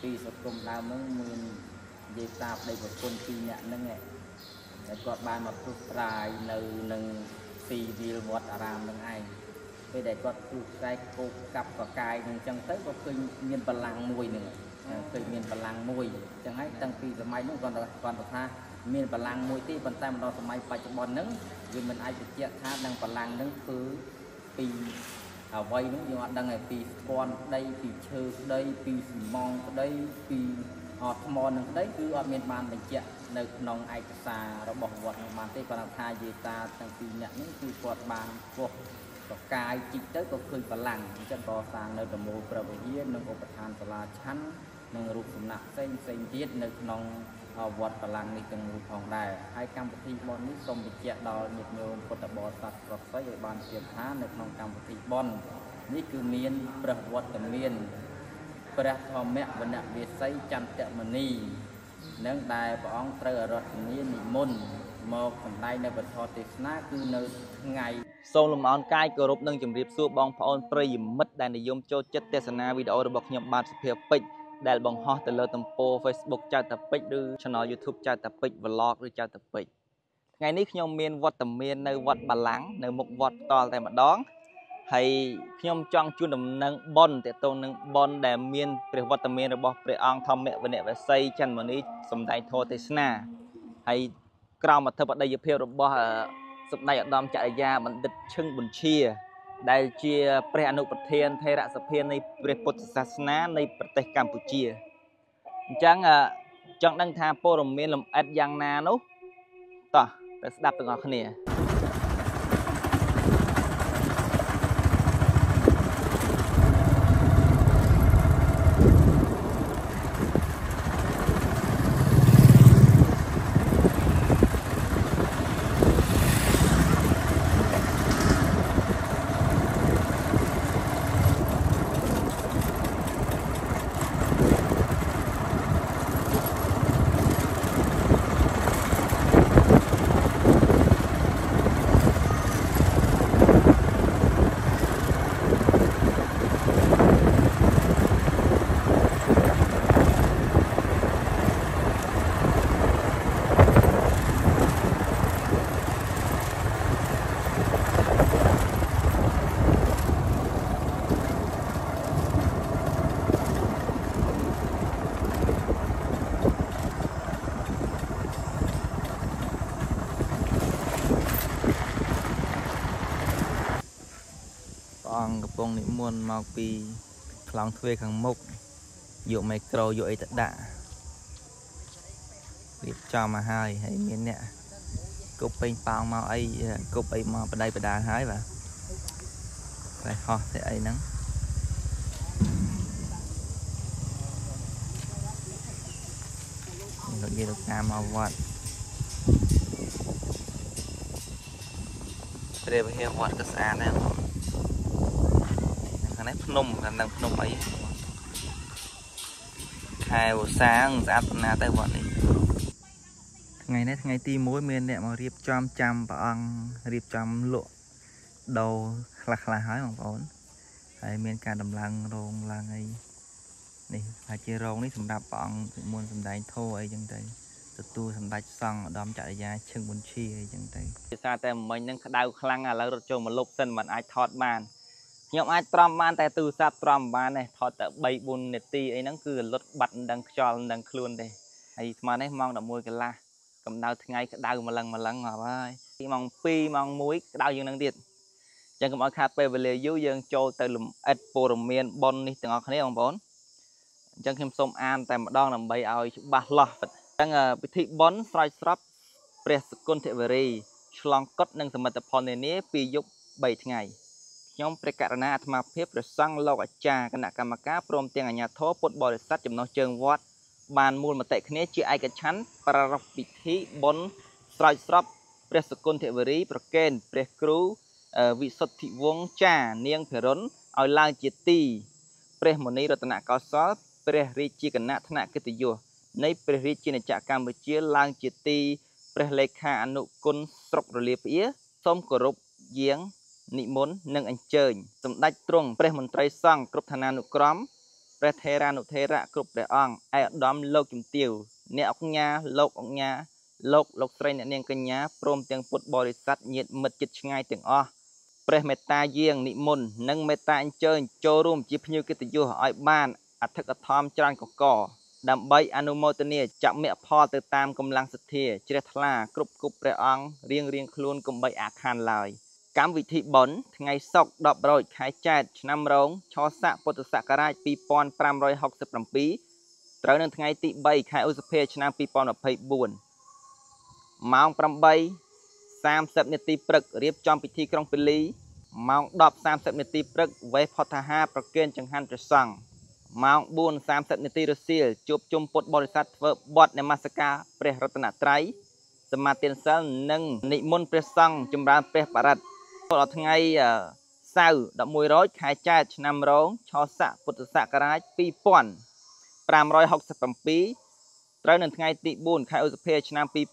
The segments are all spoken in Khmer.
ពីសង្គមដើមហ្នឹងមាននិយាយតាប្តីប្រពន្ធពីរនាក់ហ្នឹងឯងតែគាត់បានមកព្រុសប្រាយនៅនឹងទីវាលវត្តអារាមហ្នឹងឯងពេលដែលគាត់ព្រុសស្រែកគោកកាប់កកាយហ្នឹងអញ្ចឹងទៅក៏ឃើញមានបលាំងមួយហ្នឹងឃើញមានបលាំងមួយអញ្ចឹងហើយតាំងពីសម័យហ្នឹងគាត់ថាមានបលាំងមួយទេប៉ុន្តែមកដល់សម័យបច្ចុប្បន្នហ្នឹងវាមិនអាចបញ្ជាក់ថានឹងបលាំងហ្នឹងគឺពីអ្វីហ្នឹងយើងអត់ដឹងឯពីស្ពាន់ក្តីពីឈើក្តីពីស៊ីម៉ងក្តីពីថ្មនឹងក្តីគឺអត់មានបានបញ្ជាក់នៅក្នុងឯកសាររបស់វត្តនោះបានទេគាត់ថាយាយតាទាំងពីរនាក់នេះគឺគាត់បានពោះបកាយជីកទៅក៏ឃើញបលាំងអញ្ចឹងក៏សាងនៅដំណូលព្រះវិហារនិងឧបឋានសាលាឆាន់និងរូបសំណាកផ្សេងទៀតនៅក្នុងវត្តបលាំងនេះទាំងមូលផងដែរហើយកម្មវិធីបុណ្យនេះសូមបញ្ជាក់ដល់ញាតិញោមពុទ្ធបរិស័ទប្រុសស្រីឲ្យបានជឿថានៅក្នុងកម្មវិធីបុណ្យនេះគឺមានព្រះវត្តមានព្រះធម្មវណ្ណវិស័យចន្ទមនីនឹងដែលព្រះអង្គត្រូវអរតនានិមន្តមកសម្ដែងនៅពធទេសនាគឺនៅថ្ងៃសូមលំអរកាយគោរពនិងជម្រាបសួរបងប្អូនប្រិយមិត្តដែលនិយមចូលចិត្តទស្សនាវីដេអូរបស់ខ្ញុំបាទសុភាពេជ្រដែលបង្ហោះទៅលើទំព័រ Facebook ចៅតាពេជ្រឬ Channel YouTube ចៅតាពេជ្រ Vlog ឬចៅតាពេជ្រថ្ងៃនេះខ្ញុំមានវត្តមាននៅវត្តបាឡាំងនៅមុខវត្តផ្ទាល់តែម្ដងហើយខ្ញុំចង់ជូនដំណឹងបុណ្យតេតងនឹងបុណ្យដែលមានព្រះវត្តមានរបស់ព្រះអង្គធម្មវណ្ណវិស័យចន្ទមនីសម្ដែងធម៌ទេសនាហើយក្រោមអធិបតីភាពរបស់សម្ដេចឧត្តមចក្រយាបណ្ឌិតឈឹងប៊ុនឈាដែលជាព្រះអនុប្រធានថេរសភានៃព្រះពុទ្ធសាសនានៃប្រទេសកម្ពុជាអញ្ចឹងចង់ដឹងថាព័ត៌មានលម្អិតយ៉ាងណានោះតោះទៅស្ដាប់ទាំងអស់គ្នាកំពុងនិមន្តមកពីខ្លងទ្វារខាងមុខយកមីក្រូយកអីទៅដាក់រៀបចំមកហើយមានអ្នកគប់ពេញប៉ោងមកអីគប់អីមកបដិបដាហើយបាទតែហោះតែអីហ្នឹងលោកយាយលោកតាមកវត្តព្រះវិហារវត្តក៏ស្អាតដែរខាងនេះភ្នំខាងនឹងភ្នំអីខែឧស្សាហ៍ស្អាតប៉ុណ្ណាទៅវត្តនេះថ្ងៃនេះថ្ងៃទី1មានអ្នកមករៀបចំចាំព្រះអង្គរៀបចំលក់ដូរខ្លះហើយបងប្អូនហើយមានការដំឡើងរោងឡើងអីនេះហើយជារោងនេះសម្រាប់ព្រះអង្គមុនសម្ដែងធម៌អីចឹងទៅទទួលសម្ដេចសង្ឃឧត្តមចក្រយាឈឹងប៊ុនឈាអីចឹងទៅភាសាតែមិញហ្នឹងក្តៅខ្លាំងឥឡូវរត់ចូលមកលុបសិនមិនអាចថតបានខ្ញុំអាចត្រាំបានតែទូរស័ព្ទត្រាំបានទេថតតែ3 4នាទីអីហ្នឹងគឺលុតបាត់មិនដឹងខ្យល់មិនដឹងខ្លួនទេហើយស្មាននេះម៉ោង11កន្លះកម្ដៅថ្ងៃក្តៅម្លឹងអត់ហើយម៉ោង2ម៉ោង1ក្តៅជាងហ្នឹងទៀតអញ្ចឹងកុំឲ្យខាតពេលវេលាយូរយើងចូលទៅលំអិតព័ត៌មានប៉ុននេះទាំងអស់គ្នាបងប្អូនអញ្ចឹងខ្ញុំសូមអានតែម្ដងដើម្បីឲ្យច្បាស់លាស់អញ្ចឹងពិធីប៉ុនស្រោចស្រពព្រះសកុនធវរីឆ្លងកុដនិងសមិទ្ធផលនានាពីយប់3ថ្ងៃខ្ញុំព្រះករណាអាត្មាភាពព្រះសង្ឃលោកអាចារ្យគណៈកម្មការព្រមទាំងអាជ្ញាធរពុទ្ធបរិស័ទចំណុះជើងវត្តបានមូលមតិគ្នាជាឯកច្ឆន្ទប្រារព្ធពិធីបុណ្យស្រោចស្រពព្រះសកុនធវរីប្រកេនព្រះគ្រូវិសុទ្ធិវង្សចានាងភិរុនឲ្យឡើងជាទីព្រះមុនីរតនកោសលព្រះរាជាគណៈថ្នាក់កិត្តិយសនៃព្រះរាជាណាចក្រកម្ពុជាឡើងជាទីព្រះលេខាអនុគុណស្រុករលាផ្អៀសូមគោរពយាងនិមន្តនិងអញ្ជើញសម្ដេចទ្រង់ព្រះមន្ត្រីសង្ឃគ្រប់ឋានានុក្រមពព្រះថេរានុថេរៈគ្រប់ព្រះអង្គឯឧត្តមលោកជំទាវអ្នកអង្គញាលោកអង្គញាលោកស្រីអ្នកនាងកញ្ញាព្រមទាំងពុទ្ធបរិស័ទញាតិមិត្តជិតឆ្ងាយទាំងអស់ព្រះមេត្តាយាងនិមន្តនិងមេត្តាអញ្ជើញចូលរួមជាភ្ញៀវកិត្តិយសឲ្យបានអធិកអធមច្រើនកកដើម្បីអនុមោទនាចមគ្គផលទៅតាមកម្លាំងសទ្ធាជ្រះថ្លាគ្រប់គប់ព្រះអង្គរៀងខ្លួនកុំបីអាខានឡើយកម្មវិធីបុណ្យថ្ងៃសុក្រ10រោចខែចែកឆ្នាំរោងឆស័កពុទ្ធសករាជ2567ត្រូវនៅថ្ងៃទី3ខែឧសភាឆ្នាំ2024ម៉ោង8:30នាទីព្រឹករៀបចំពិធីក្រុងពាលីម៉ោង10:30នាទីព្រឹកវេផតហាប្រគេនចង្ហាន់ព្រះសង្ឃម៉ោង4:30នាទីរសៀលជួបជុំពុទ្ធបរិស័ទធ្វើបទនមស្ការព្រះរតនត្រ័យសមាទានសិលនិងនិមន្តព្រះសង្ឃចម្រើនព្រះបរិត្តដល់ថ្ងៃសៅរ៍11រោចខែចែកឆ្នាំរោងឆស័កពុទ្ធសករាជ2567ត្រូវនៅថ្ងៃទី4ខែឧសភាឆ្នាំ2024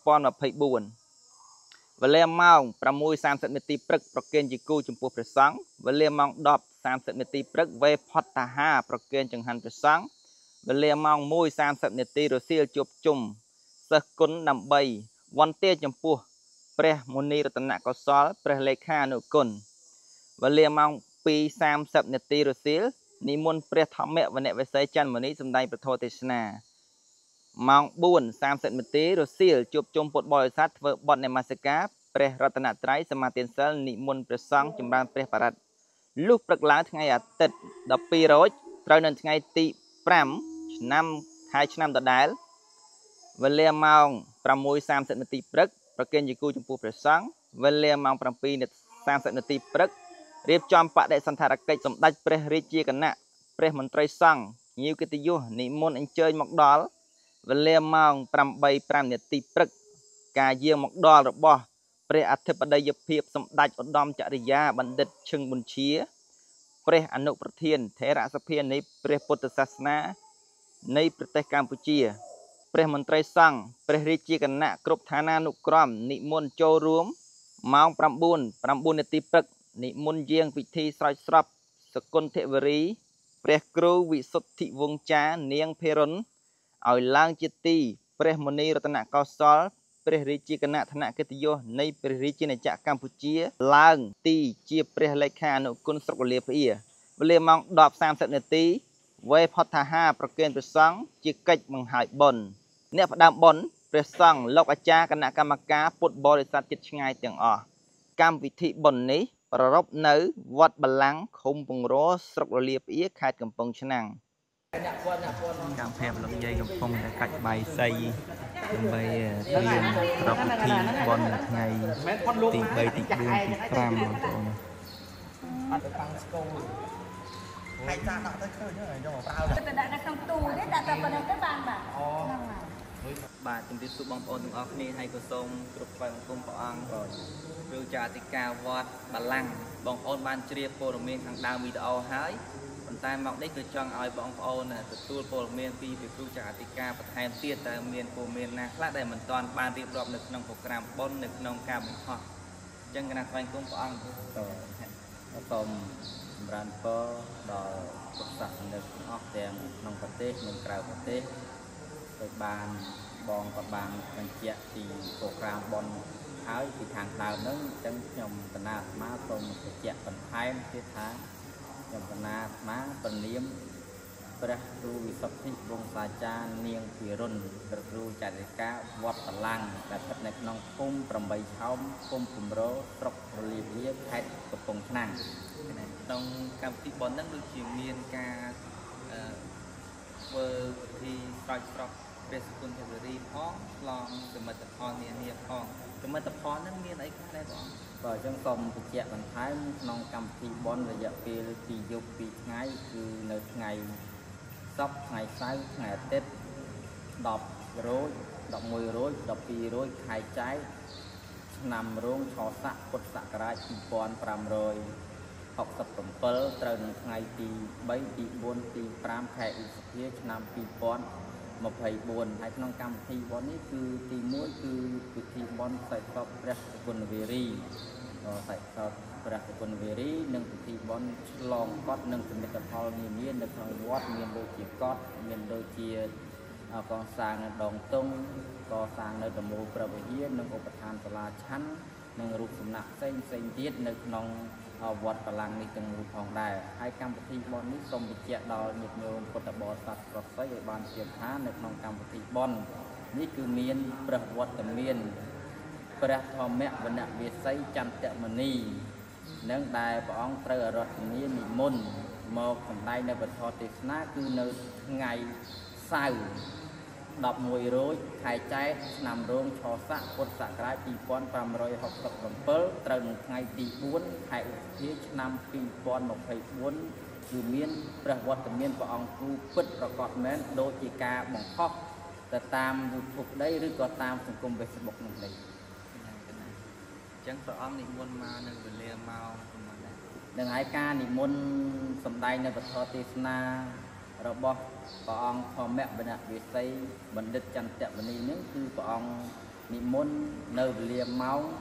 វេលាម៉ោង6:30នាទីព្រឹកប្រគេនជាគូចំពោះព្រះសង្ឃវេលាម៉ោង10:30នាទីព្រឹកវេផតហាប្រគេនចង្ហាន់ព្រះសង្ឃវេលាម៉ោង1:30នាទីរសៀលជួបជុំសិស្សគុណដើម្បីវន្តាចំពោះព្រះមុនីរតនកោសលព្រះលេខានុគុណវេលាម៉ោង2:30នាទីរសៀលនិមន្តព្រះធម្មវណ្ណវិស័យច័ន្ទមុនីសម្ដែងពធទេសនាម៉ោង4:30នាទីរសៀលជួបជុំពុទ្ធបរិស័ទធ្វើបទនមស្ការព្រះរតនត្រ័យសមាទានសិលនិមន្តព្រះសង្ឃចម្រើនព្រះបរិត្តលុះព្រឹកឡើងថ្ងៃអាទិត្យ12រោចត្រូវនៅថ្ងៃទី5ខែឆ្នាំដដែលវេលាម៉ោង6:30នាទីព្រឹកប្រគេនជាគូចំពោះព្រះសង្ឃវេលាម៉ោង7:30នាទីព្រឹករៀបចំបដិសណ្ឋារកិច្ចសម្ដេចព្រះរាជាគណៈព្រះមន្ត្រីសង្ឃញៀវកិត្តិយសនិមន្តអញ្ជើញមកដល់វេលាម៉ោង8:05នាទីព្រឹកការយាងមកដល់របស់ព្រះអធិបតីភាពសម្ដេចឧត្តមចរិយាបណ្ឌិតឈឹងប៊ុនឈាព្រះអនុប្រធានថេរសភានៃព្រះពុទ្ធសាសនានៃប្រទេសកម្ពុជាព្រះមន្ត្រីសង្ឃព្រះរាជាគណៈគ្រប់ឋានានុក្រមនិមន្តចូលរួមម៉ោង9:09នាទីព្រឹកនិមន្តយាងពិធីស្រោចស្រពសកុន្ថវរីព្រះគ្រូវិសុទ្ធិវង្សចានាងភេរុនឲ្យឡើងជាទីព្រះមុនីរតនកោសលព្រះរាជាគណៈឋានកិត្តិយសនៃព្រះរាជាណាចក្រកម្ពុជាឡើងទីជាព្រះលេខានុគុណស្រុកវលាភៀវេលាម៉ោង10:30នាទីវេផតហាប្រគេនព្រះសង្ឃជាកិច្ចបង្ហើយបុណ្យអ្នកផ្ដើមបុណ្យព្រះសង្ឃលោកអាចារ្យគណៈកម្មការពុទ្ធបរិស័ទជិតឆ្ងាយទាំងអស់កម្មវិធីបុណ្យនេះប្រារព្ធនៅវត្តបលាំងឃុំពងរស្រុកវលាភៀខេត្តកំពង់ឆ្នាំងកម្មភេទលោកយាយកំពុងតែកាច់បាយសីដើម្បីត្រៀមប្រពៃពិធីបុណ្យនៅថ្ងៃទី3ទី4ទី5បងប្អូនអត់ទៅខាងស្គងហើយចាដាក់ទៅឃើញហ្នឹងយកមកប្រើទៅដាក់នៅក្នុងទូទេដាក់តែប៉ុណ្្នឹងទៅបានបាទហ្នឹងហើយបាទជំរាបសួរបងប្អូនទាំងអស់គ្នាហើយក៏សូមគ្រប់ថ្វាយបង្គំព្រះអង្គឬចាអធិការវត្តបលាំងបងប្អូនបានជ្រាបព័ត៌មានខាងដើមវីដេអូហើយប៉ុន្តែមកនេះគឺចង់ឲ្យបងប្អូនទទួលព័ត៌មានពីព្រះគ្រូចាអធិការបន្ថែមទៀតតើមានព័ត៌មានណាខ្លះដែលមិនទាន់បានរៀបរាប់នៅក្នុងប្រូក្រាមបុណ្យនៅក្នុងការបង្ហោះអញ្ចឹងគណៈថ្វាយបង្គំព្រះអង្គសូមចម្រើនពរដល់ពុទ្ធសាសនិកទាំងអស់ទាំងក្នុងប្រទេសនិងក្រៅប្រទេសដោយបានបងក៏បានបញ្ជាក់ពីប្រូក្រាមបុណ្យហើយពីខាងដើមហ្នឹងអញ្ចឹងខ្ញុំកណាអាត្មាសូមបញ្ជាក់បន្ថែមទៀតថាខ្ញុំកណាអាត្មាព្រះនាមព្រះគ្រូវិសុទ្ធិវង្សាចារ្យនាងភិរុនព្រះគ្រូចរិកាវត្តបលាំងដែលស្ថិតនៅក្នុងភូមិ8ឆោមភូមិគំរោស្រុកវលាភៀខេត្តកំពង់ឆ្នាំងក្នុងកម្មវិធីបុណ្យហ្នឹងដូចជាមានការធ្វើពិធីស្រោចស្រពព្រះសគុណធវរីផងឆ្លងសមិទ្ធផលនានាផងសមិទ្ធផលហ្នឹងមានអីខ្លះដែរបងបាទអញ្ចឹងសូមបញ្ជាក់បន្ថែមក្នុងកម្មវិធីបុណ្យរយៈពេល2យប់2ថ្ងៃគឺនៅថ្ងៃសុក្រថ្ងៃសៅរ៍ថ្ងៃអាទិត្យ10រោច11រោច12រោចខែចែកឆ្នាំរោងឆស័កពុទ្ធសករាជ2567ត្រូវនៅថ្ងៃទី3ទី4ទី5ខែឧសភាឆ្នាំ2024ហើយក្នុងកម្មវិធីបុណ្យនេះគឺទី1គឺពិធីបុណ្យសែកសពព្រះគុណវេរីសែកសពព្រះសគុណវេរីនិងពិធីបុណ្យឆ្លងកត់និងសមិទ្ធផលនានានៅក្នុងវត្តមានដូចជាកត់មានដូចជាកសាងនៅដងតុងកសាងនៅតមូលព្រះវិហារនិងឧបដ្ឋានសាលាឆាន់និងរូបសំណាកផ្សេងទៀតនៅក្នុងវត្តបលាំងនេះទាំងរូបផងដែរហើយកម្មវិធីបុណ្យនេះសូមបញ្ជាក់ដល់ញាតិញោមពុទ្ធបរិស័ទប្រសិទ្ធឲ្យបានជឿថានៅក្នុងកម្មវិធីបុណ្យនេះគឺមានព្រះវត្តមានព្រះធម្មវណ្ណវិស័យចន្ទមនីនឹងដែលព្រះអង្គត្រូវរតនានិមន្តមកសម្ដែងនៅពធទេសនាគឺនៅថ្ងៃសៅរ៍11រោចខែចែកឆ្នាំរោងឆស័កពុទ្ធសករាជ2567ត្រូវនឹងថ្ងៃទី4ខែឧសភាឆ្នាំ2024គឺមានព្រះវត្តមានព្រះអង្គគ្រូពិតប្រកបមែនដូចជាការបង្ហោះទៅតាម YouTube ដីឬក៏តាមសង្គម Facebook នោះដីអញ្ចឹងព្រះអង្គនិមន្តមកនៅវេលាម៉ោងប្រហែលដែរនឹងហើយការនិមន្តសម្ដែងនៅពធទេសនារបស់ព្រះអង្គធម្មវណ្ណវិស័យបណ្ឌិតចន្ទមនីនឹងគឺព្រះអង្គនិមន្តនៅវេលាម៉ោង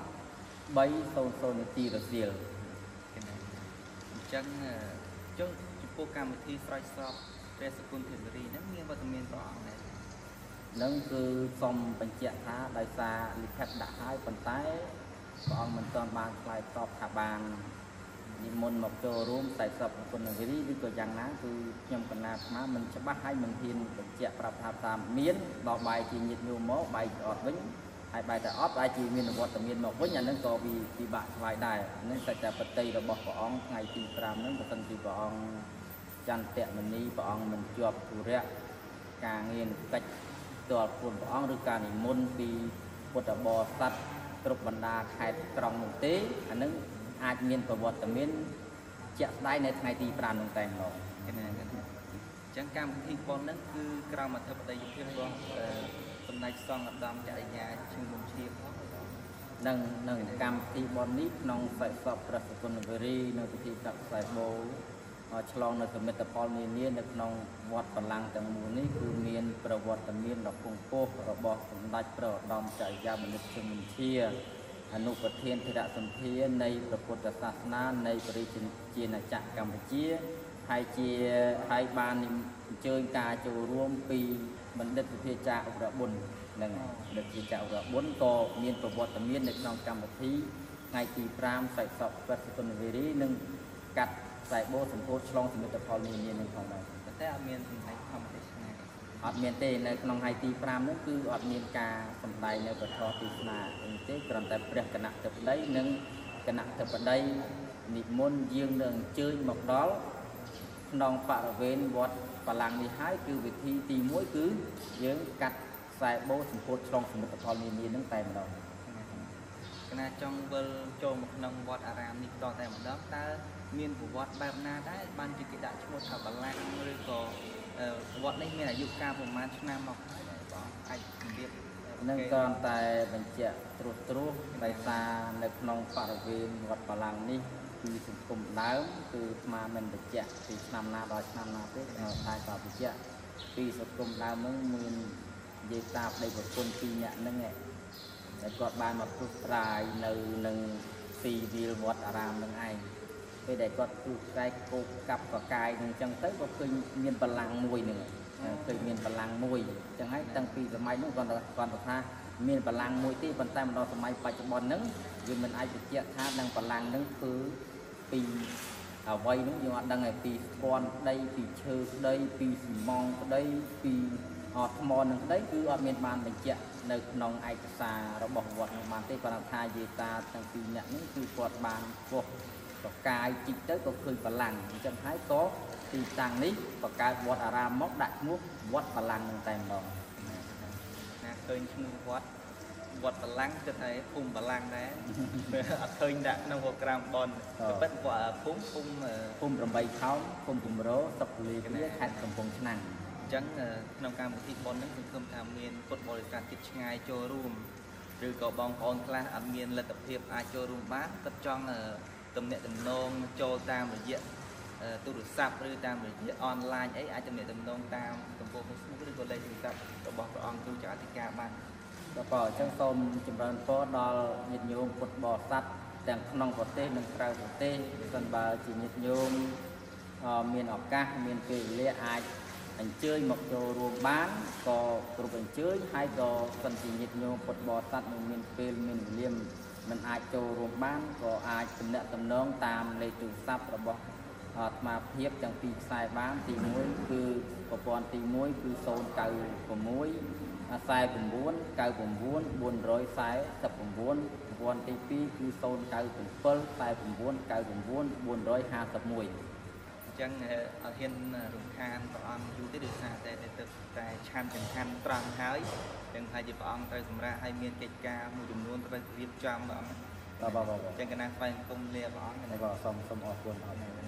3:00 នាទីរសៀលអញ្ចឹងចំពោះកម្មវិធីស្រោចស្រពព្រះសគុណធមរីហ្នឹងមានវត្តមានព្រះអង្គដែរនឹងគឺសូមបញ្ជាក់ថាដោយសារលិខិតដាក់ហើយប៉ុន្តែព្រះអង្គមិនទាន់បានឆ្លើយតបថាបាននិមន្តមកចូលរួមតែសពគុណវិរិយឬក៏យ៉ាងណាគឺខ្ញុំកណាស្មាមិនច្បាស់ហើយមិនហ៊ានបញ្ជាក់ប្រាប់ថាតាមមានដល់បាយជាញាតិញោមមកបាយអត់វិញហើយបាយតែអត់បាយជាមានវត្តមានមកវិញអានឹងក៏ពិបាកឆ្លើយដែរនេះសច្ចបតីរបស់ព្រះអង្គថ្ងៃទី5ហ្នឹងបើសិនជាព្រះអង្គចន្ទមនីព្រះអង្គមិនជាប់ធុរៈការងារកិច្ចផ្ទាល់ខ្លួនព្រះអង្គឬការនិមន្តពីពុទ្ធបរិស័ទគ្រប់បណ្ដាខេត្តក្រុងនោះទេអានឹងអាចមានប្រវត្តិមានជាក់ស្ដែងនៅថ្ងៃទី5នោះតែម្ដងអញ្ចឹងកម្មវិធីបុណ្យហ្នឹងគឺក្រោមអធិបតីភាពរបស់សម្ដេចសង្ឃឧត្តមចរិយាឈឹងមុំឈៀបផងនឹងកម្មវិធីបុណ្យនេះក្នុងបិសពព្រះសគុណវេរីនៅពិធីកាត់ខ្សែបូឆ្លងនៅសមិទ្ធផលនានានៅក្នុងវត្តបលាំងទាំងមូលនេះគឺមានប្រវត្តិមានដ៏គង់ពោះរបស់សម្ដេចព្រះឧត្តមចរិយាបណ្ឌិតឈឹងមុំឈៀបអនុប្រធានធរសម្ភារនៃព្រះពុទ្ធសាសនានៃព្រះរាជាណាចក្រកម្ពុជាហើយបានអញ្ជើញការចូលរួមពីបណ្ឌិតវិទ្យាចារ្យឧរបុណ្យនឹងបណ្ឌិតវិទ្យាចារ្យឧរបុណ្យក៏មានប្រវត្តិមាននៅក្នុងកម្មវិធីថ្ងៃទី5សាច់សពព្រះសគុណវេរីនិងកាត់ខ្សែបូសម្ពោធឆ្លងសមិទ្ធផលនានានឹងផងដែរតែអត់មានសម្ដែងធម្មទេសនាអត់មានទេនៅក្នុងថ្ងៃទី5នោះគឺអត់មានការសម្ដែងនៅពធទេសនាទេគ្រាន់តែព្រះគណៈធិបតីនិងគណៈធិបតីនិមន្តយើងនឹងអញ្ជើញមកដល់ក្នុងបរិវេណវត្តបលាំងនេះហើយគឺវិធីទី1គឺយើងកាត់ខ្សែបូសម្ពោធឆ្លងសមិទ្ធផលនានានឹងតែម្ដងគណៈចង់វិលចូលមកក្នុងវត្តអារាមនេះតតែម្ដងតើមានប្រវត្តិបែបណាដែរបានជាគេដាក់ឈ្មោះថាបលាំងឬក៏វត្តនេះមានអាយុកាលប្រហែលឆ្នាំមកហើយបងអាចជម្រាបនឹងគ្រាន់តែបញ្ជាក់ត្រួសដោយសារនៅក្នុងបរិវេណវត្តបលាំងនេះគឺសង្គមដើមគឺស្មាមិនបញ្ជាក់ពីឆ្នាំណាដល់ឆ្នាំណាទេតែក៏បញ្ជាក់ពីសង្គមដើមនឹងមាននិយាយតាប្តីប្រពន្ធ2នាក់ហ្នឹងតែគាត់បានមកពុះត្រាយនៅនឹងទីវាលវត្តអារាមនឹងឯងពេលដែលគាត់ពុះខ្សែគោកកាប់កកាយនឹងអញ្ចឹងទៅក៏ឃើញមានបលាំងមួយនឹងឃើញមានបលាំងមួយអញ្ចឹងហើយតាំងពីសម័យនោះគាត់ថាមានបលាំងមួយទេប៉ុន្តែមកដល់សម័យបច្ចុប្បន្នហ្នឹងយើងមិនអាចបញ្ជាក់ថានឹងបលាំងហ្នឹងគឺពីអ្វីនោះយើងអត់ដឹងឯពីស្ពាន់ដីពីឈើក្ដីពីស៊ីម៉ងក្ដីពីថ្មនឹងក្ដីគឺអត់មានបានបញ្ជាក់នៅក្នុងឯកសាររបស់វត្តនោះបានទេគាត់ថាយេតាទាំងពីរអ្នកនេះគឺគាត់បានពោះប្រកាយជីកទៅក៏ឃើញបលាំងអញ្ចឹងហើយក៏ទីតាំងនេះបង្កើតវត្តអារាមមកដាក់ឈ្មោះវត្តបលាំងនឹងតែម្ដងណាឃើញឈ្មោះវត្តបលាំងគិតថាភូមិបលាំងដែរអត់ឃើញដាក់ក្នុងប្រូក្រាមបនពិតភូមិ 8ខោមភូមិគំរោសុខលីគ្នាខេត្តកំពង់ឆ្នាំងអញ្ចឹងក្នុងកម្មវិធីបនហ្នឹងគឺឃើញថាមានពុទ្ធបរិស័ទចិត្តឆ្ងាយចូលរួមឬក៏បងប្អូនខ្លះអត់មានលទ្ធភាពអាចចូលរួមបានគាត់ចង់ទំនាក់ទំនងចូលតាមរយៈទូរស័ព្ទឬតាមរយៈអនឡាញអីអាចទំនាក់ទំនងតាមទំព័រ Facebook ឬក៏លេខទូរស័ព្ទរបស់ព្រះអង្គទូចអធិការបានបាទអញ្ចឹងសូមចម្រើនពរដល់ញាតិញោមពុទ្ធបរិស័ទទាំងក្នុងប្រទេសនិងក្រៅប្រទេសសិនបើជាញាតិញោមមានឱកាសមានពេលវេលាអាចអញ្ជើញមកចូលរួមបានក៏គ្រប់អញ្ជើញហើយក៏សិនជាញាតិញោមពុទ្ធបរិស័ទនឹងមានពេលមានវេលាមិនអាចចូលរួមបានក៏អាចទំនាក់ទំនងតាមលេខទូរស័ព្ទរបស់អាត្មាភាពទាំងពីរខ្សែបានទី1គឺប្រព័ន្ធទី1គឺ096 49 99 449ប្រព័ន្ធទី2គឺ097 49 99 451 អញ្ចឹងអត់ហ៊ានរំខានព្រះអង្គយូរទេដោយសារតែតែឆាន់ចង្ហាន់ត្រង់ហើយទាំងថាជាព្រះអង្គត្រូវសម្រាប់ឲ្យមានកិច្ចការមួយចំនួនត្រូវរៀបចំព្រះអង្គបាទអញ្ចឹងកណាស្វែងគុំលាព្រះអង្គហើយក៏សូមអរគុណអរ